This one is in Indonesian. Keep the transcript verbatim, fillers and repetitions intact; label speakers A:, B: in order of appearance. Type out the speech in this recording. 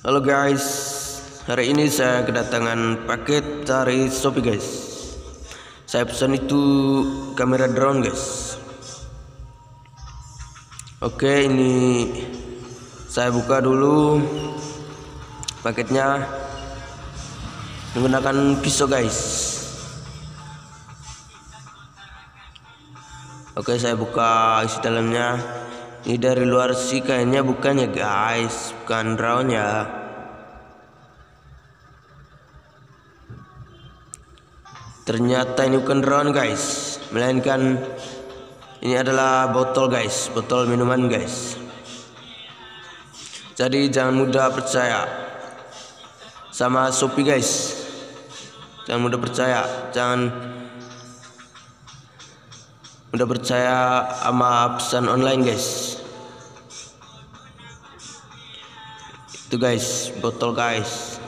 A: Halo guys, hari ini saya kedatangan paket dari Shopee guys. Saya pesan itu kamera drone guys. Oke, ini saya buka dulu paketnya menggunakan pisau guys. Oke, saya buka isi dalamnya. Ini dari luar sih kayaknya bukan ya guys, bukan drone ya. Ternyata ini bukan drone guys, melainkan ini adalah botol guys, botol minuman guys. Jadi jangan mudah percaya sama Shopee guys. Jangan mudah percaya, jangan mudah percaya sama pesan online guys. Itu guys, botol guys.